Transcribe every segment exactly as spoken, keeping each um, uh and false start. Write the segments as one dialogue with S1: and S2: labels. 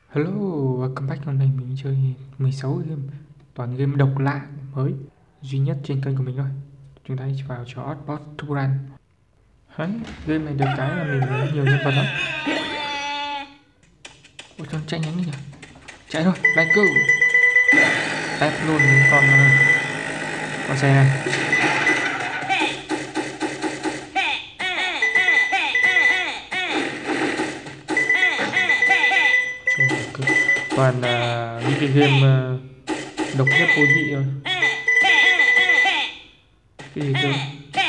S1: Hello, welcome back. Hôm nay mình chơi mười sáu game, toàn game độc lạ mới duy nhất trên kênh của mình thôi. Chúng ta hãy vào cho Oddbot Turan. Đấy, game này được cái là mình có nhiều nhân vật lắm. Ôi con chạy nhanh nhỉ. Chạy thôi, let's go. Test luôn con con xe này. Toàn là những cái game uh, độc nhất vô nhị rồi. Cái gì cơ?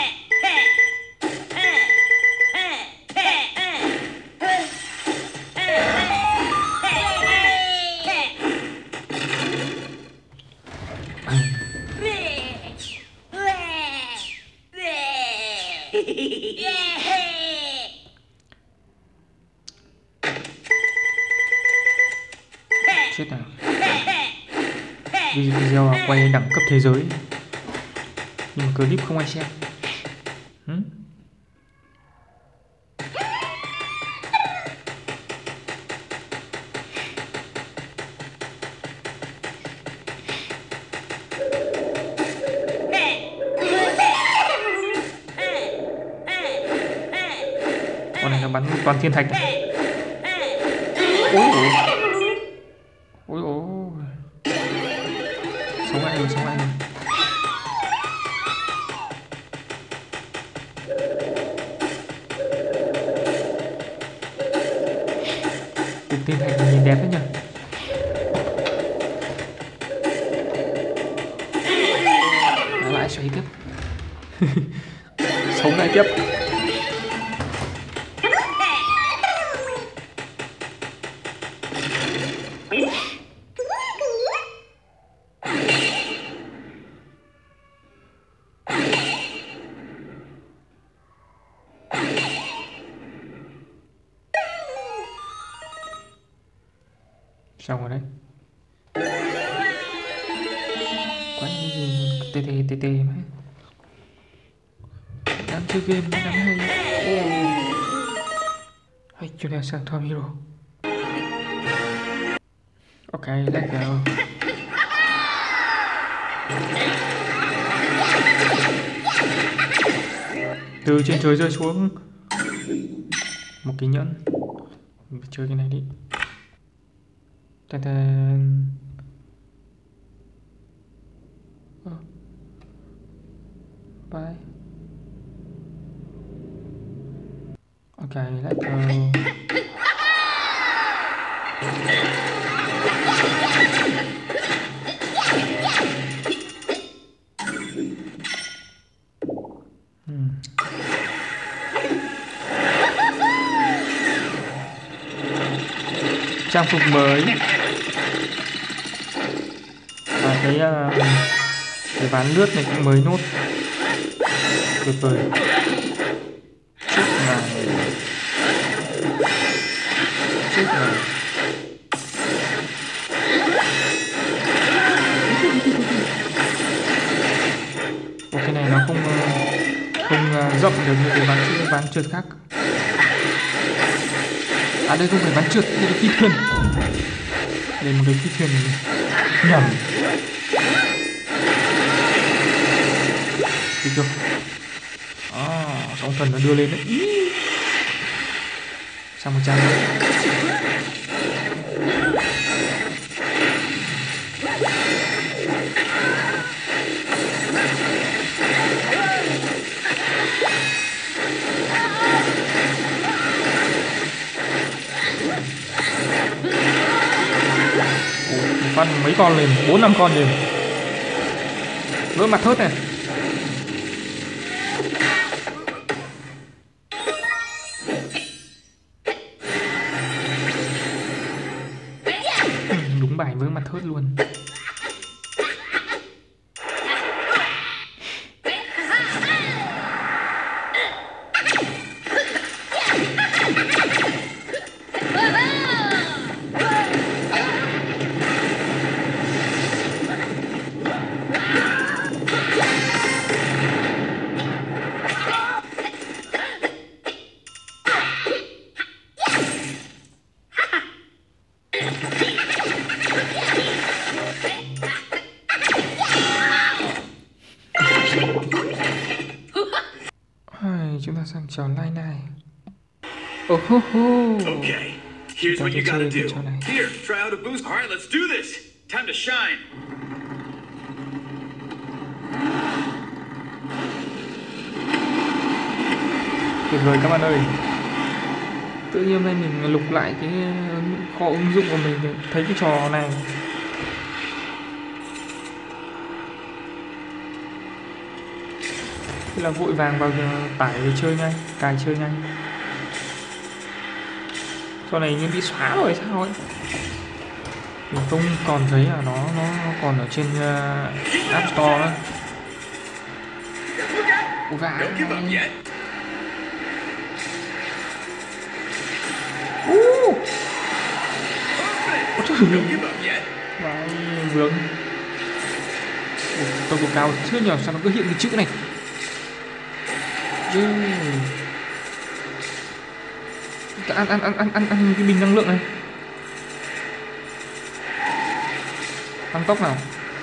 S1: Chết nào. Video quay đẳng cấp thế giới nhưng mà clip không ai xem. hmm? Con này nó bắn toàn thiên thạch này. Ôi ôi ôi ôi, sống lại rồi, sống lại rồi. Cục thiên thạch nhìn đẹp đấy nhỉ. Nó lại xoay tiếp. Sống lại tiếp. Xong rồi đấy. Quán gì tê tê tê tê mà đang chơi game nó đang hay. Hay cho nên sang Tom Hero. Ok, let's go. Từ trên trời rơi xuống một cái nhẫn. Mình phải chơi cái này đi. Ta ta. Oh. Bye. Okay, let's go. Hmm. Trang phục mới. Và cái uh, cái ván lướt này cũng mới nốt. Tuyệt vời. Chết này. Chết này. Ồ, cái này nó không không uh, rộng được như cái ván ván trượt khác. À đây không phải ván trượt, đây là phi thuyền. Đây một cái phi thuyền nhầm. Đi chưa? À, sóng thần nó đưa lên đấy. Ý. Sang một trang nữa. Phát mấy con lên, bốn năm con lên. Vỡ mặt thớt này. Đúng bài vỡ mặt thớt luôn. Ai, chúng ta sang trò line này. Oh ho ho.
S2: Okay, here's what you gotta do. Here, try out a boost. All right, let's do this. Time to shine.
S1: Tuyệt vời các bạn ơi. Tự nhiên đây mình lục lại cái kho ứng dụng của mình để thấy cái trò này. Thế là vội vàng vào tải về chơi ngay, cài chơi ngay. Trò này như bị xóa rồi sao ấy. Mình không còn thấy là nó nó còn ở trên uh, App Store nữa. Vãi. Uh. Vãi vướng. Tốc độ cao chưa nhờ sao nó cứ hiện cái chữ này. Yeah. Ăn ăn ăn ăn ăn ăn cái bình năng lượng này. Tăng tốc nào.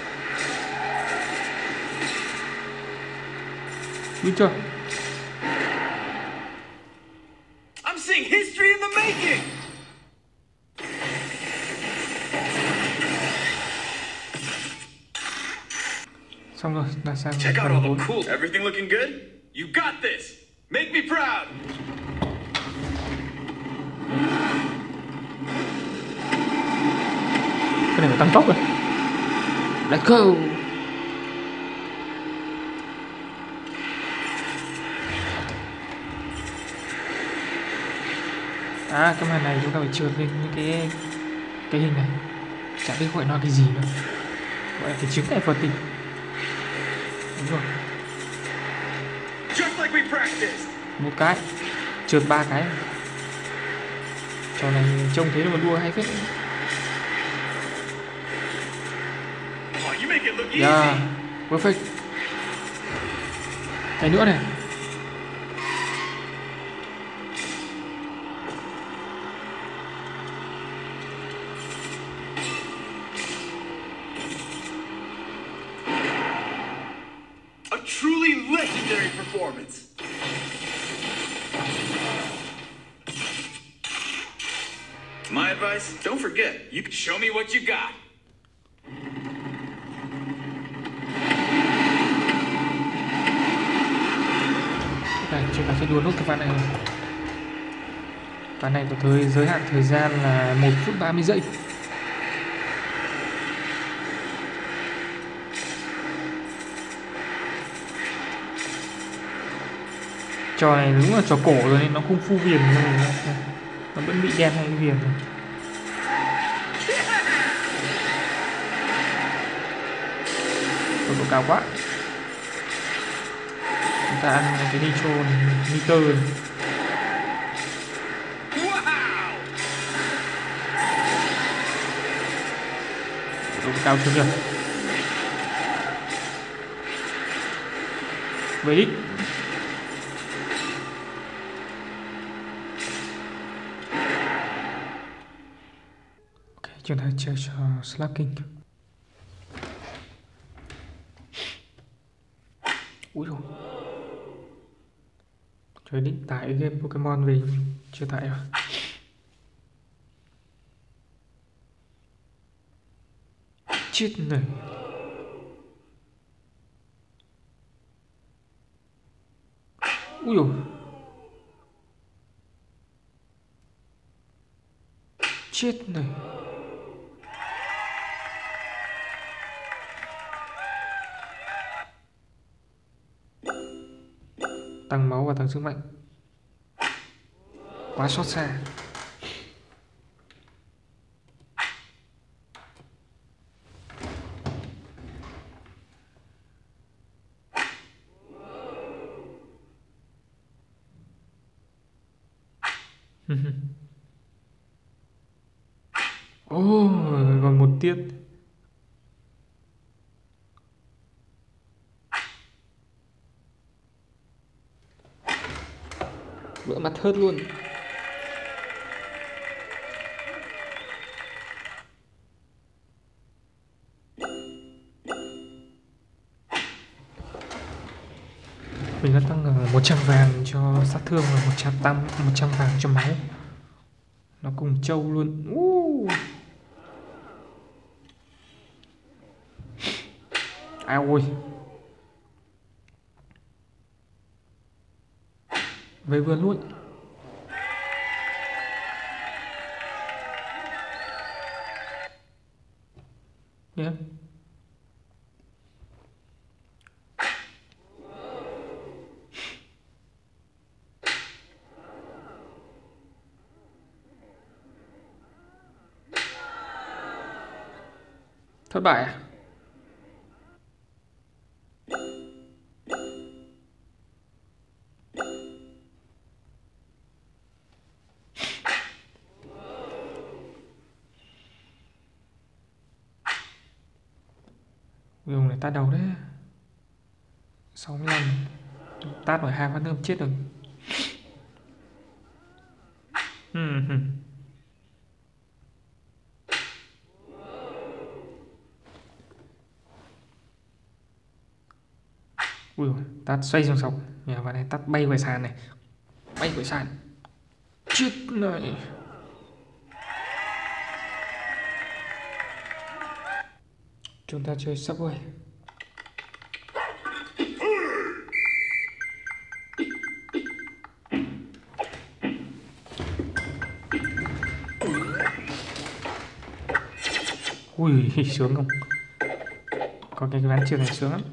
S1: Biết chưa?
S2: I'm seeing history in the making.
S1: Xong rồi, là sang
S2: Check out all the cool. Everything looking good? You got this. Make me proud.
S1: Cái này phải tăng tốc rồi. Let's go. À, cái màn này chúng ta phải trượt lên những cái cái hình này. Chả biết gọi nó cái gì nữa. Gọi là cái trứng này Phật tình. Đúng rồi.
S2: Just like we practiced.
S1: Một cái trượt ba cái. Trò này trông thấy là mà đua hay phết.
S2: Oh, you make it look easy.
S1: Yeah, perfect. Cái nữa này.
S2: A truly legendary performance. My advice, don't forget, you can show me what you got.
S1: Đây, chúng ta sẽ đua nốt cái ván này. Ván này có thời giới hạn thời gian là một phút ba mươi giây. Trò này đúng là trò cổ rồi nên nó không phu viền rồi. Nó vẫn bị đen hay viền rồi. Tốc độ cao quá. Chúng ta ăn cái nitro này, nitơ này. Tốc độ cao chưa nhỉ? Về đích. Ok, chúng ta chơi cho Slap King. Úi dồi. Trời định tải game Pokemon về chưa tải à? Chết này. Úi dồi. Chết này. Tăng máu và tăng sức mạnh. Quá xót xa. Ồ, oh, còn một tiết. Vỡ mặt hớt luôn. Mình đã tăng một trăm vàng cho sát thương và một trăm tăng một trăm vàng cho máu. Nó cùng trâu luôn. Uh. À ôi. Về vườn luôn. Yeah. Thất bại à? Dùng này tát đầu đấy. sáu mươi lăm. Tát vào hai phát nữa chết rồi. Ui, tát xoay xuống sóng. Nhà vào này tát bay về sàn này. Bay về sàn. Chết này. Chúng ta chơi Subway. Ui, sướng không? Có cái ván trường này sướng lắm.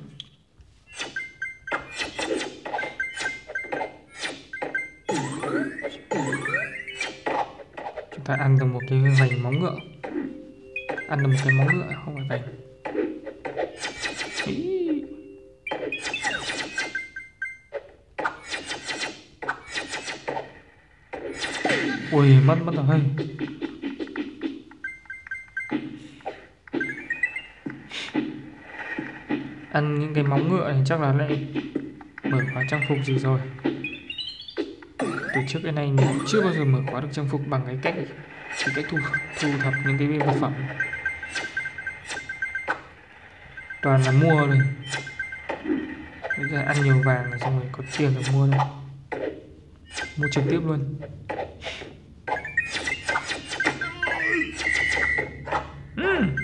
S1: Chúng ta ăn được một cái vành móng ngựa. Ăn được một cái móng ngựa, không phải vành. Ui, mất mất rồi. Ăn những cái móng ngựa này chắc là lại mở khóa trang phục gì rồi. Từ trước đến nay mình chưa bao giờ mở khóa được trang phục bằng cái cách cái cách thu, thu thập những cái vật phẩm. Toàn là mua rồi. Bây giờ ăn nhiều vàng rồi xong rồi có tiền để mua đâu. Mua trực tiếp luôn. uhm.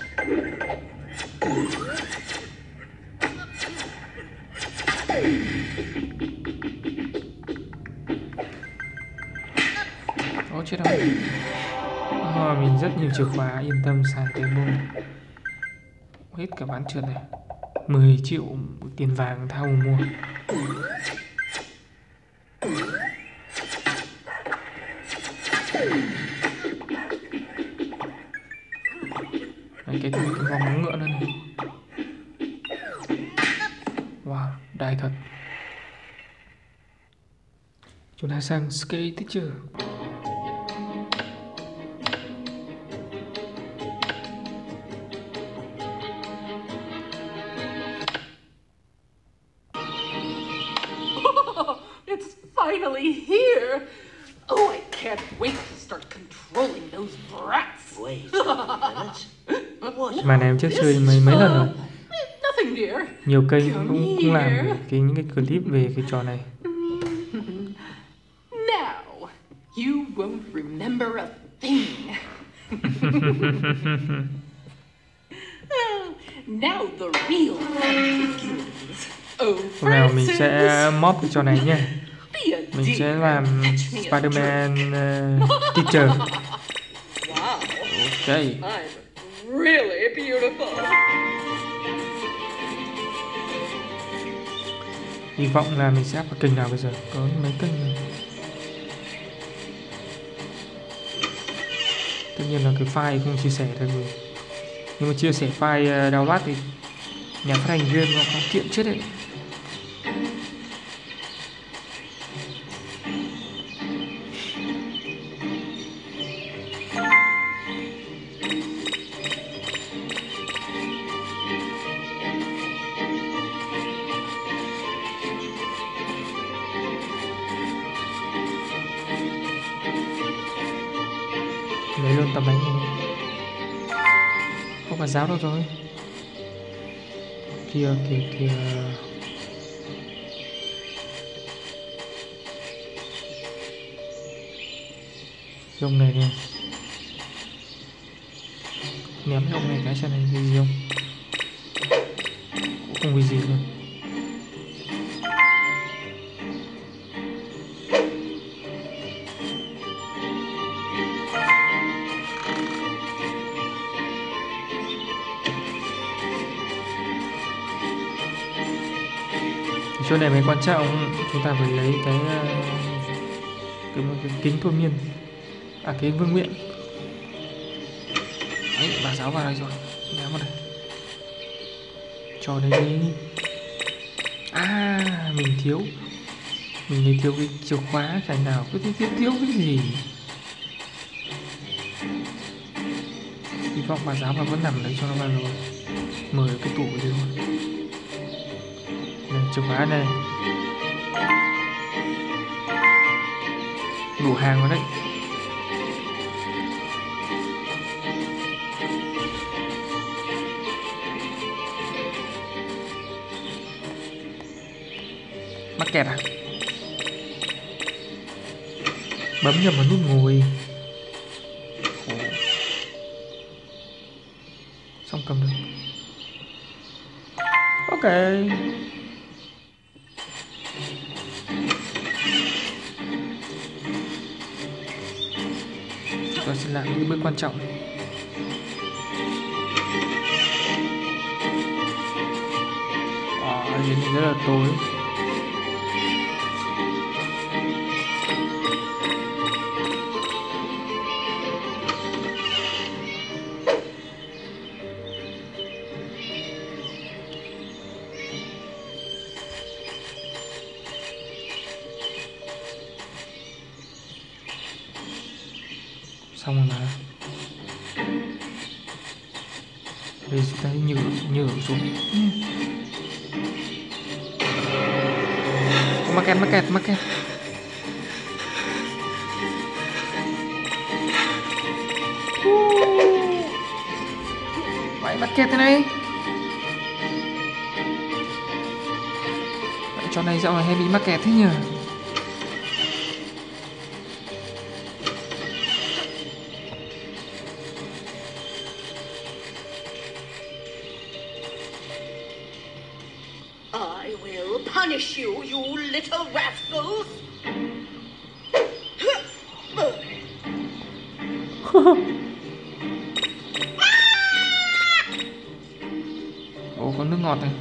S1: Ồ chết rồi. À, mình rất nhiều chìa khóa, yên tâm xài tiền luôn. Hết cả bán trượt này. Mười triệu tiền vàng thao mua. Đấy, cái cái vòng ngựa nữa này. Wow, đài thật. Chúng ta sang Scary Teacher.
S3: It's finally here. Oh, I can't wait to start controlling those brats.
S4: Wait a minute. What?
S1: Mà này em trước chơi mấy mấy lần rồi.
S3: Nothing, dear.
S1: Nhiều kênh cũng cũng làm cái những cái clip về cái trò này.
S3: Now, you won't remember a thing. Now the real fun begins. Oh,
S1: Hôm nào mình sẽ
S3: Francis.
S1: mod cái trò này nha.
S3: Be a
S1: Mình
S3: dear
S1: sẽ
S3: and
S1: làm
S3: fetch me a
S1: Spider-Man
S3: drink.
S1: uh, Teacher.
S3: Wow,
S1: Ok.
S3: I'm really beautiful.
S1: Hy vọng là mình sẽ up vào kênh nào bây giờ. Có mấy kênh này. Tất nhiên là cái file không chia sẻ được rồi. Nhưng mà chia sẻ file uh, download thì nhà phát hành game nó không kiện chết đấy. Lấy luôn tấm bánh này. Không phải giáo đâu rồi. Kìa kìa kìa. ông này nè, ném cái ông này cái xem này cái gì không, cũng không vì gì luôn. Chỗ này mới quan trọng, chúng ta phải lấy cái cái, cái kính thôi miên, à cái vương miện. Đấy, bà giáo vào đây rồi, ném vào đây, cho đây đi. À, mình thiếu, mình mới thiếu cái chìa khóa, cái nào cứ thiếu, thiếu, thiếu cái gì. Hy vọng bà giáo vào vẫn nằm đấy cho nó vào rồi. Mở cái tủ đi luôn. Này, chìa khóa này, đủ hàng rồi đấy. Mắc kẹt à? Bấm nhầm vào nút ngồi. Ồ. Xong cầm được. Ok. Chúng ta sẽ làm những bước quan trọng. Ờ, nhìn rất là tối. Xong rồi mà. Đây chúng ta nhử nhử xuống. Mắc kẹt mắc kẹt mắc kẹt. Vậy mắc kẹt thế này. Vậy trò này dạo này hay bị mắc kẹt thế nhỉ?
S3: I will punish you, you little rascals!
S1: Ồ, có nước ngọt này.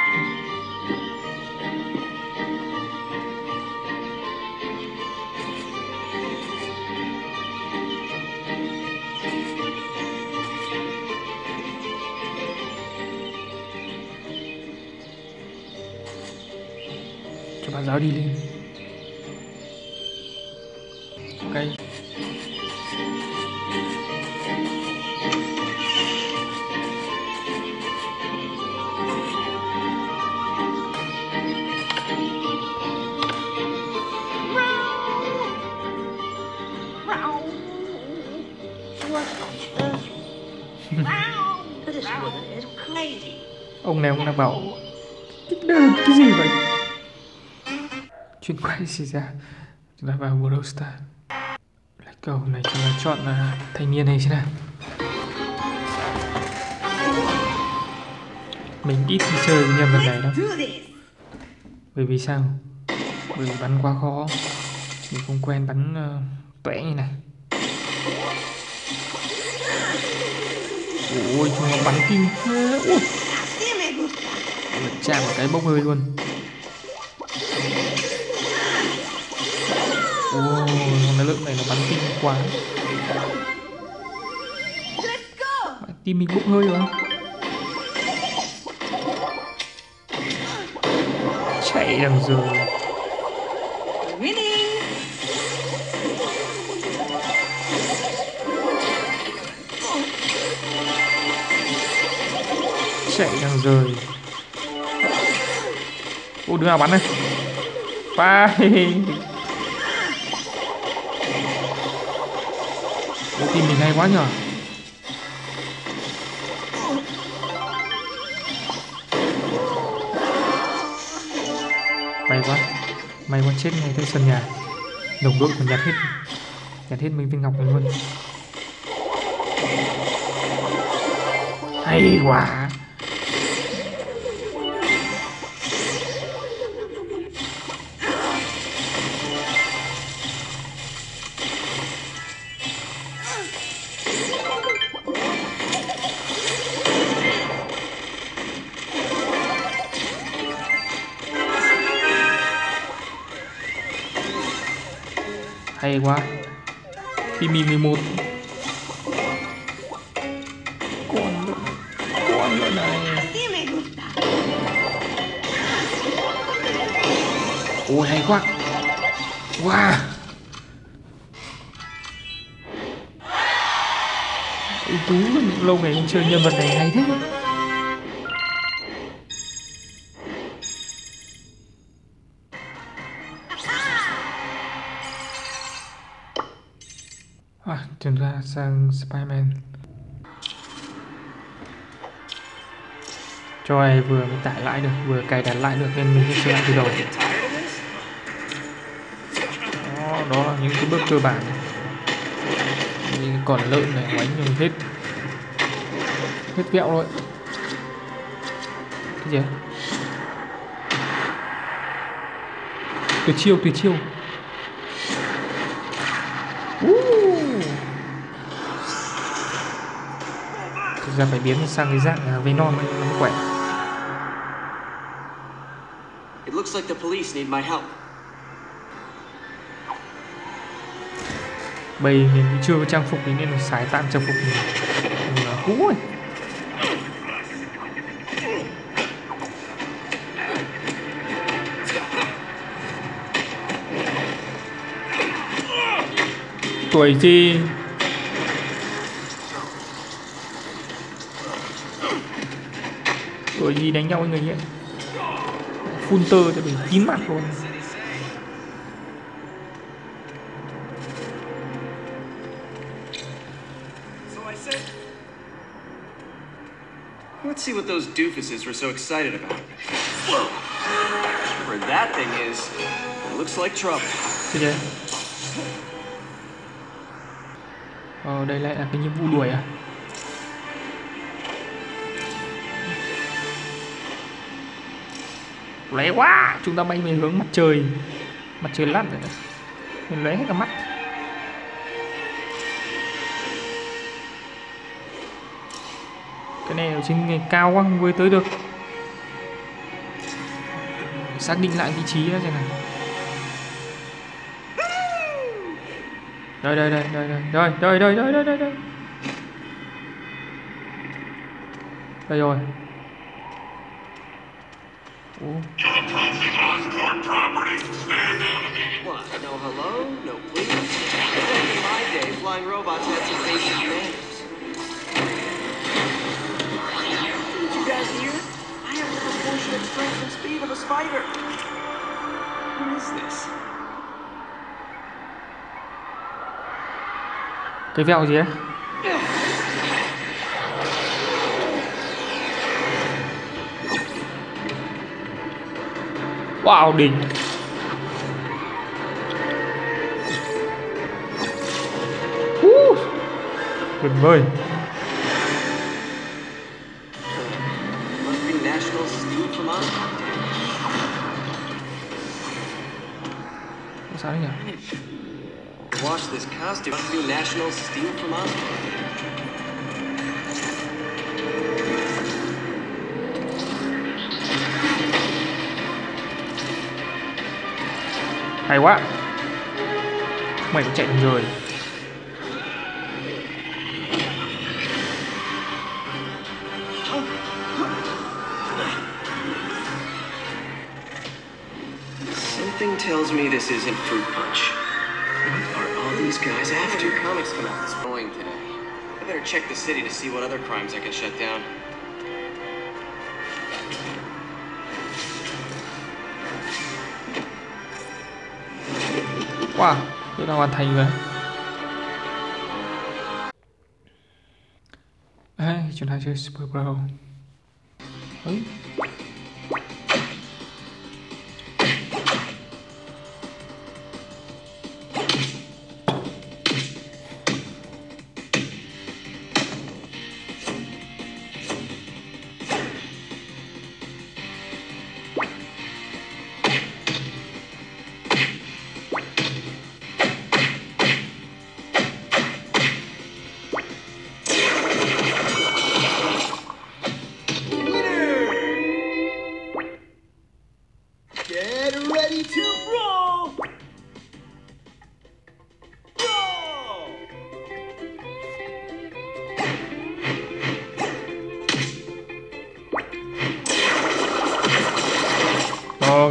S1: Cho bà giáo đi lên. Ok. Ông này ông đang bảo cái, cái gì vậy? Chuyên quay gì ra? Chúng ta vào Brawl Stars. Lấy cầu này chúng ta chọn là thanh niên này xem nào. Mình ít khi chơi với nhân vật này đâu. Bởi vì sao? Bởi vì bắn quá khó. Mình không quen bắn uh, tuẽ như này. Ôi chúng nó bắn kinh thế. Ui, chạm một cái bốc hơi luôn. Ôi cái lượng này nó bắn kinh quá. Tim mình bốc hơi rồi. Chạy đằng rồi. Chạy đằng rồi. Ô, đứa nào bắn này. Bye. Ô, team mình hay quá nhở. May quá. May quá chết ngay tới sân nhà. Đồng đội còn nhặt hết Nhặt hết mấy viên ngọc này luôn. Hay quá. Hay quá. Timmy mười một. Con nữa. Con nữa này. Ôi hay quá. Wow. Ôi tú, lâu ngày không chơi nhân vật này hay thế. À, chuyển ra sang Spider-Man. Cho này vừa mới tải lại được, vừa cài đặt lại được nên mình sẽ chơi lại từ đầu. Đó, đó là những cái bước cơ bản. Như còn lợn này đánh nhưng hết hết vẹo rồi. Cái gì? Tuyệt chiêu, tuyệt chiêu. Thực ra phải biến sang cái dạng Venom mới nó khỏe.
S4: It looks like the police need my help.
S1: Bây mình chưa có trang phục nên là xài tạm trang phục mình là cũ rồi. Tuổi gì? Tuổi gì đánh nhau với người nghiện? Phun tơ cho mình kín mặt luôn.
S2: Let's see what those doofuses were so excited about. Whoa! Whatever that thing is, it looks like trouble.
S1: Cái gì? Ờ, đây lại là cái nhiệm vụ đuổi à? Lé quá! Chúng ta bay về hướng mặt trời. Mặt trời lặn rồi. Mình lấy hết cả mắt. Cái này ở trên ngày cao quá không với tới được. Xác định lại vị trí đó xem nào. Đây đây đây đây đây đây đây đây đây đây đây. Đây rồi. Ủa.
S4: What? No hello? No please? Back in my day, flying robots had some basic manners. Did you guys hear it? I have the proportionate strength and speed of a spider. What is this?
S1: Cái vẹo gì ấy? Wow, đỉnh. Uh, tuyệt vời.
S4: Must be national steal from us.
S1: Sao đấy nhỉ?
S4: Wash this costume. Must be national steal from us.
S1: Hay quá. Mày cũng chạy được rồi.
S4: Something tells me this isn't Fruit Punch. What are all these guys after? New comics come out this morning today. I better check the city to see what other crimes I can shut down.
S1: Wow, tôi đã hoàn thành rồi. Hey, chúng ta chơi Super Brawl. Ừ.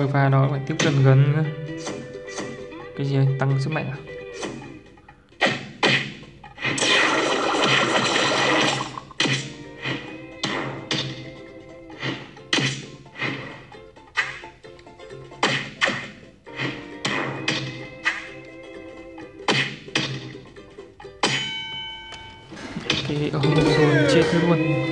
S1: cái pha đó phải tiếp cận gần cơ. Cái gì ấy? Tăng sức mạnh à? Cái ôi rồi chết luôn.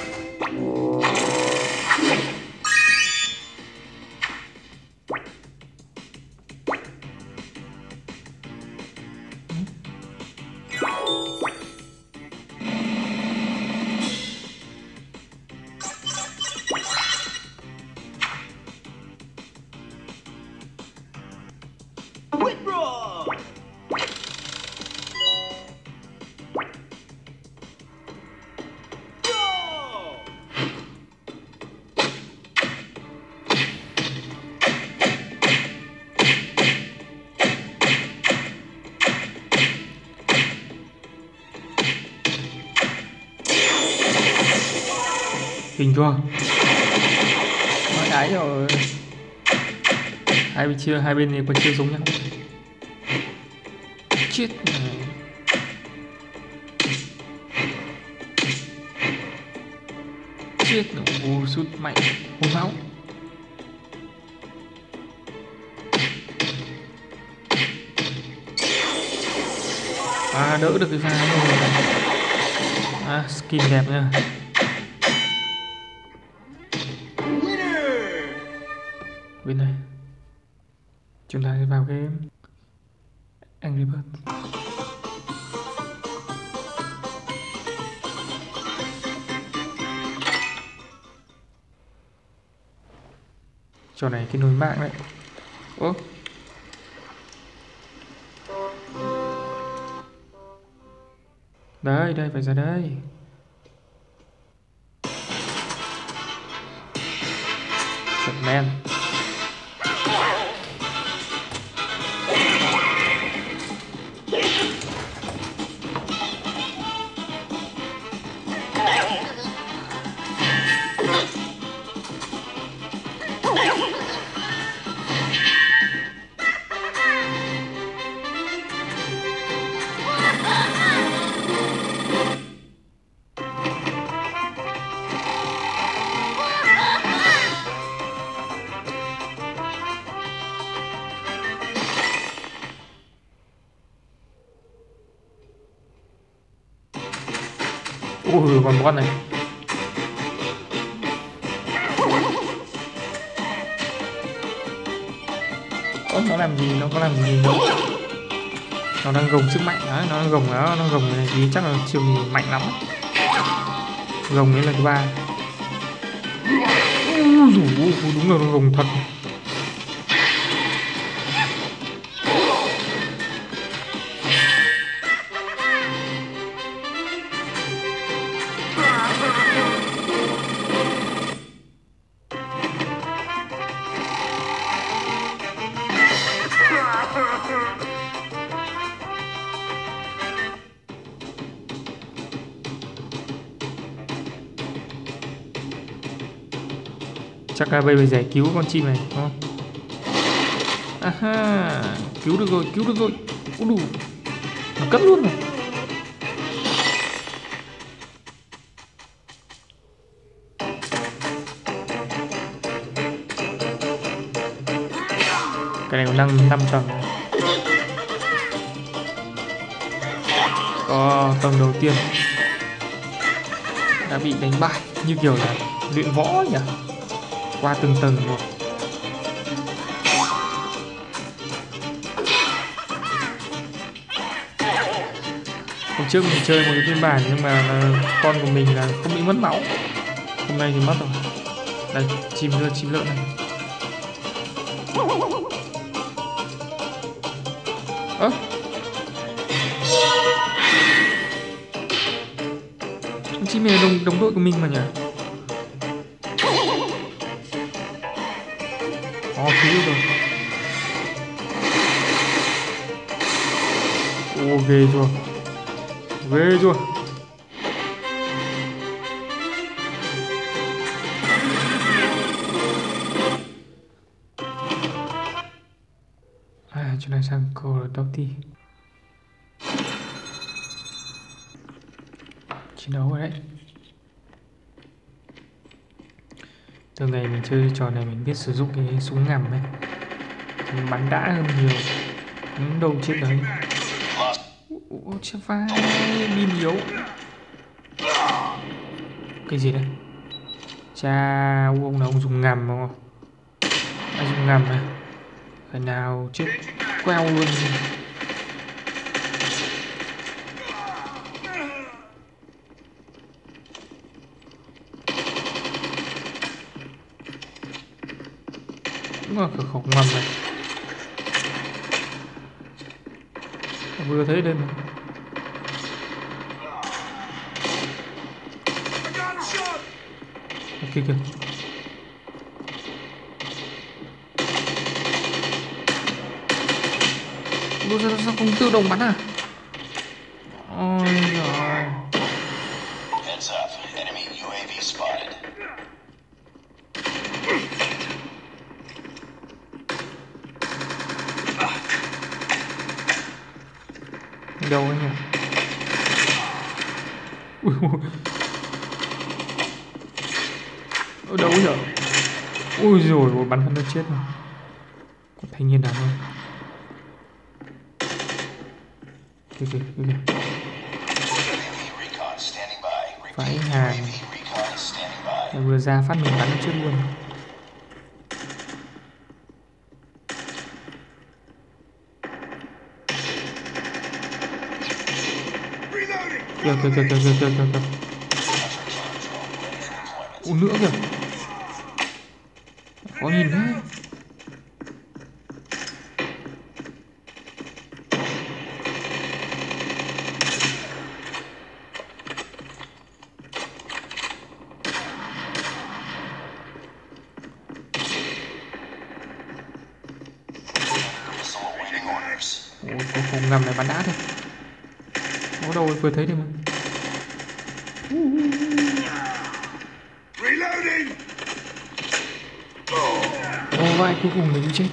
S1: Kinh chưa? Nói đáy rồi. Hai bên chia, hai bên này còn chưa giống nhau. Chết này. Chết nữa, ô sút mạnh, hôn máu. À đỡ được cái pha rồi. À skin đẹp nha. Bên này chúng ta sẽ vào game Angry Birds. Trò này cái nối mạng đấy. Ố đây đây phải ra đây. Chuẩn men. Ui còn con này. Ơ nó làm gì, nó có làm gì đâu. Nó đang gồng sức mạnh đó, nó đang gồng đó, nó gồng này thì chắc là chiều mạnh lắm. Gồng ấy là thứ ba. Ui dồi, đúng là nó gồng thật. Chắc là bây giờ giải cứu con chim này đúng không? Aha, cứu được rồi, cứu được rồi. Ú đủ. Nó cất luôn rồi. Cái này có năm năm tầng. Có tầng đầu tiên đã bị đánh bại như kiểu là luyện võ nhỉ? Qua từng tầng một. Hôm trước mình chơi một cái phiên bản nhưng mà con của mình là không bị mất máu. Hôm nay thì mất rồi. Đây, chim lợn, chim lợn này. Ơ con chim này là đồng, đồng đội của mình mà nhỉ? Ó cứu rồi. Ô ghê chưa? Ghê chưa? sang Call of Duty. Chiến đấu rồi đấy. Từ ngày mình chơi trò này mình biết sử dụng cái súng ngầm ấy, mình bắn đã hơn nhiều. Những đầu chết đấy. Ủa chết vai, pin yếu. Cái gì đây? Cha ông nào ông dùng ngầm không? Ai dùng ngầm này? Phải nào chết queo luôn. Đúng là cửa khẩu ngầm này. Vừa thấy đây mà. Ok kìa. Ủa sao, sao không tự động bắn à? Ôi giời.
S5: Heads up, enemy u a vê spotted.
S1: Đâu ấy nhỉ? Ui ui. Ở đâu nhỉ? Ui rồi bắn hắn nó chết rồi. Có thanh niên nào không? Kìa kìa kìa. Vãi hàng. Để vừa ra phát mình bắn nó chết luôn. Kìa kìa kìa kìa kìa kìa kìa kìa. Ủa nữa kìa. Có nhìn đấy. Ủa có khổng ngầm này bắn đã thôi. Có đâu vừa thấy được mà. Ồ vai cuối cùng mình chết.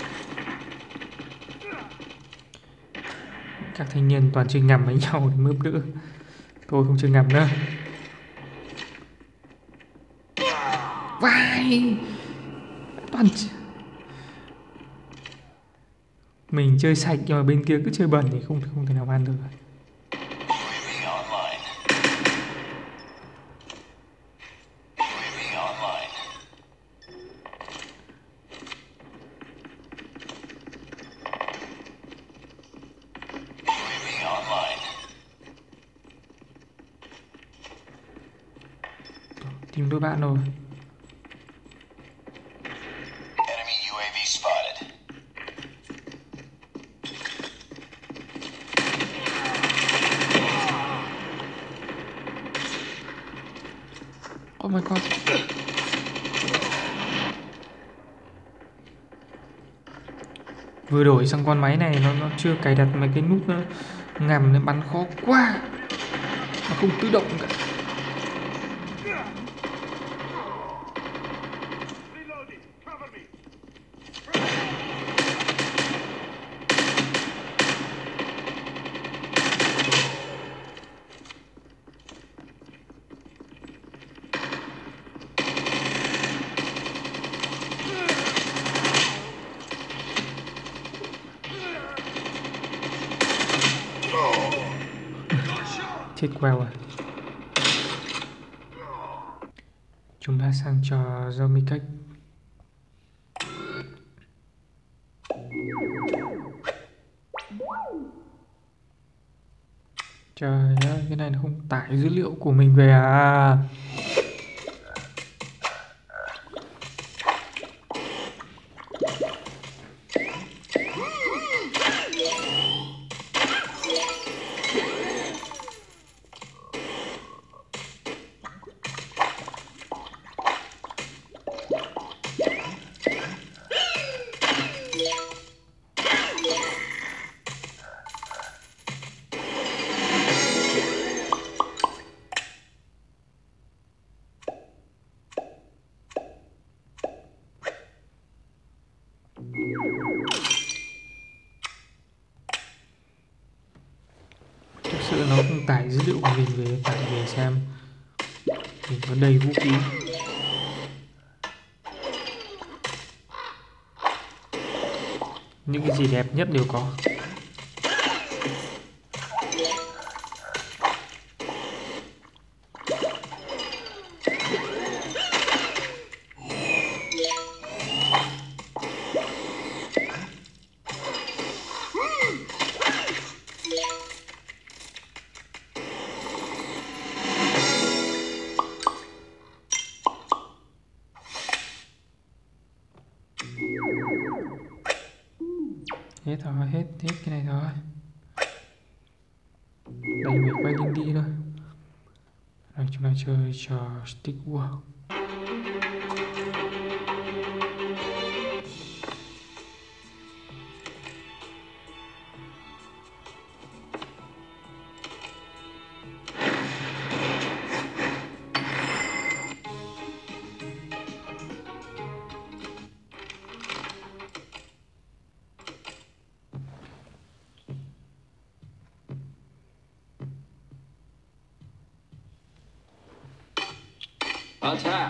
S1: Các thanh niên toàn chơi ngầm với nhau để mướp đỡ. Tôi không chơi ngầm nữa. Vai toàn mình chơi sạch nhưng mà bên kia cứ chơi bẩn thì không không thể nào ăn được. Tìm đôi bạn rồi.
S5: Enemy u a vê spotted.
S1: Oh my god. Vừa đổi sang con máy này nó nó chưa cài đặt mấy cái nút nó ngầm nên bắn khó quá. Nó không tự động cả. Chết queo à. Chúng ta sang trò zombie cách. Trời ơi, cái này nó không tải dữ liệu của mình về à. tự nó cũng tải dữ liệu của mình về, tải về xem mình có đầy vũ khí. Những cái gì đẹp nhất đều có. Hết rồi, hết, hết cái này rồi. Đây mình quay link đi thôi. Rồi chúng ta chơi trò Stick War.
S2: Attack!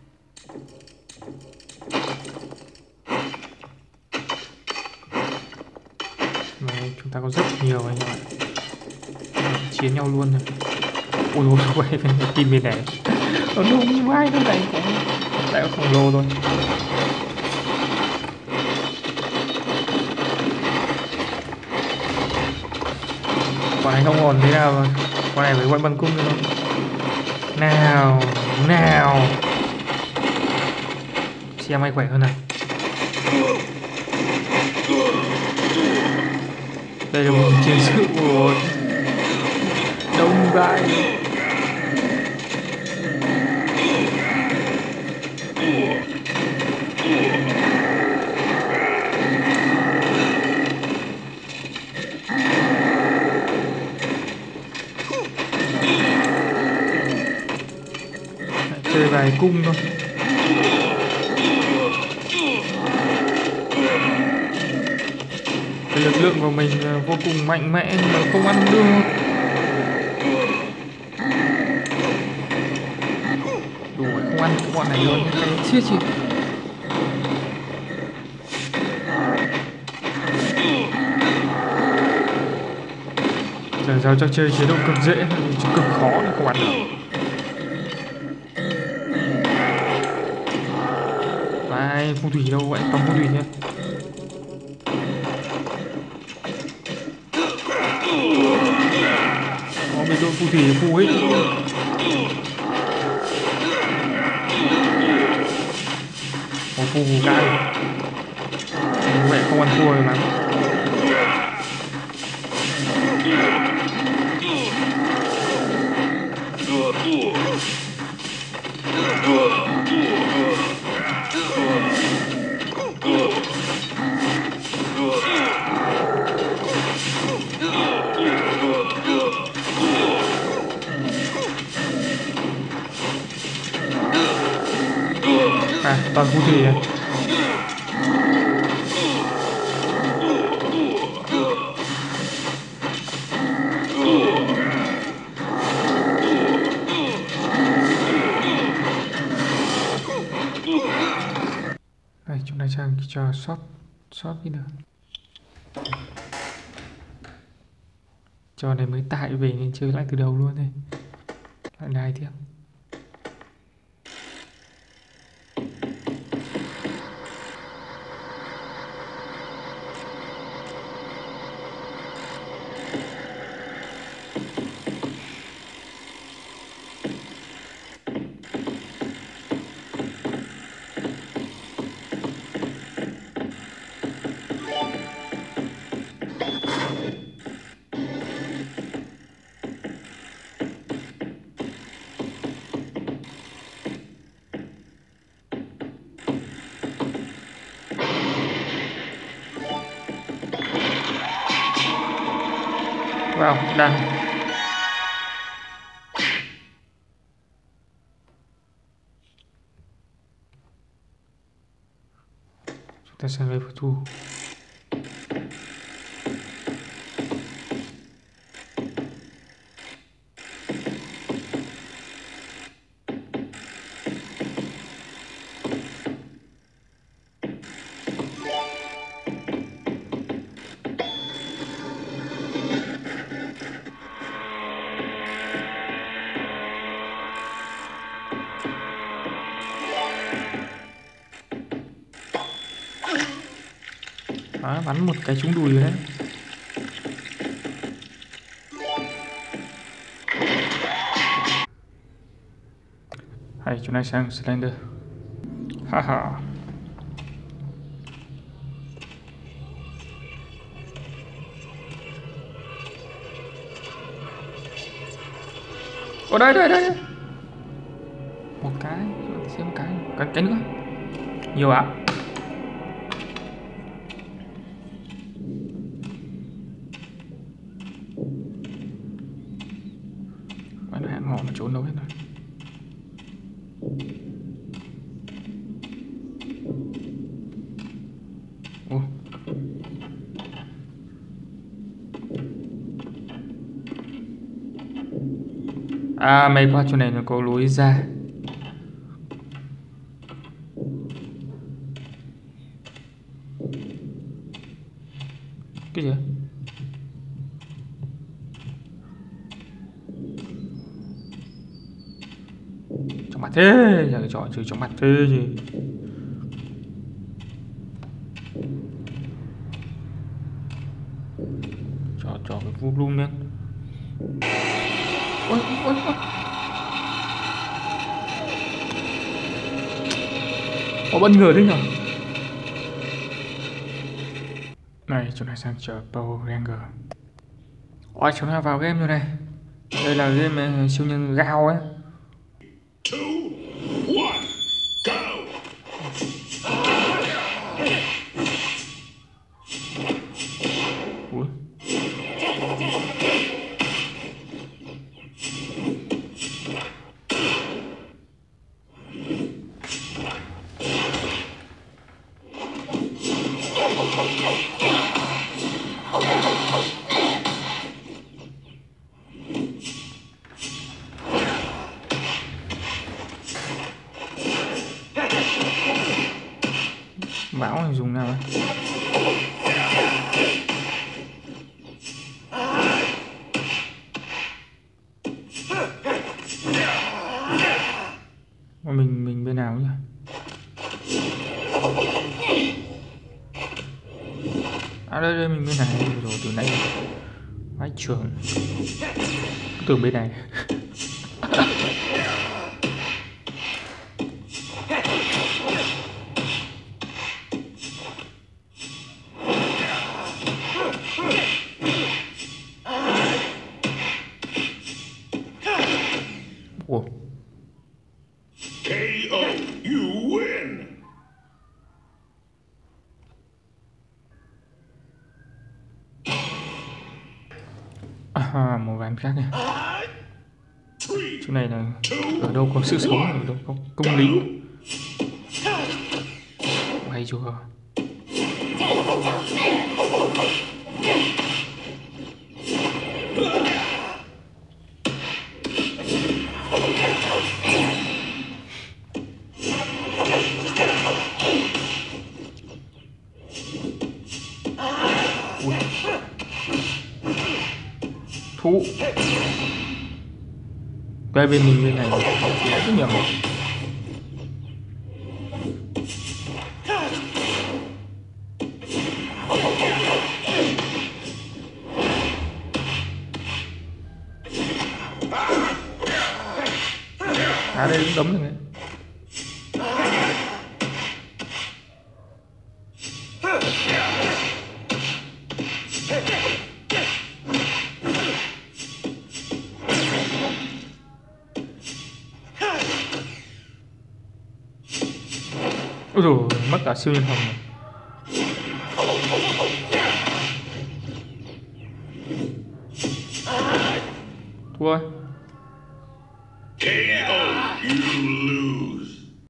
S1: Đấy, chúng ta có rất nhiều anh em ạ. Chiến nhau luôn rồi. Ui ôi ôi, cái team bên này nó đúng vai nó này cũng lại có khổng lồ thôi. Con này không ổn thế nào rồi. Con này phải quay băng cung nữa không? Nào, nào. Xem ai khỏe hơn nào. Đây là một chiến sự của đông vai. Chơi vài cung thôi. Cái lực lượng của mình vô cùng mạnh mẽ nhưng mà không ăn được. Đủ rồi, không ăn cái bọn này luôn. Cái này chết chị. Giờ giao cho chơi chế độ cực dễ, chứ cực khó thì không ăn được. Vai, phù thủy đâu vậy? Còn phù thủy nhé. Có mấy đội phù thủy phù hết. Có phù phù cãi. Như vậy không ăn thua rồi mà. À, toàn phù thủy à? Đây, chúng ta sang cái trò shop shop đi được. Trò này mới tải về nên chơi lại từ đầu luôn đây. Lại đài tiếp. Vào, đăng. Chúng ta sang level two. Đó, bắn một cái trúng đùi rồi đấy. Hay chúng ta sang Slender. Haha. Ở đây đây đây. Một cái, xem một cái, cái cái nữa. Nhiều ạ. À? Bạn hẹn họ mà trốn đâu hết rồi. Ô. À, may qua chỗ này nó có lối ra. Cái gì vậy? Trong mặt thế, giờ trò chơi trong mặt thế gì? Trò trò cái vu luôn lên. Ôi ôi ôi. Có bất ngờ đấy nhở? Này, chúng ta sang chờ Power Ranger. Ôi, chúng ta vào game rồi này. Đây là game siêu nhân Gao ấy.
S5: Two, one, go!
S1: Ủa? Bão này dùng nào ấy? Mình mình bên nào nhỉ? À đây đây mình bên này rồi, từ nãy vãi trường. Từ bên này. Ủa?
S5: K O, you win!
S1: À, một ván khác này. Chỗ này là ở đâu có sự sống, ở đâu có công lý. Hay chưa? Ui. Thú. Cái bên mình bên này rất nhiều. À đây cũng đấm được đấy. Ôi dồi, mất cả siêu nhân hồng này. Thua.
S5: K O, you lose.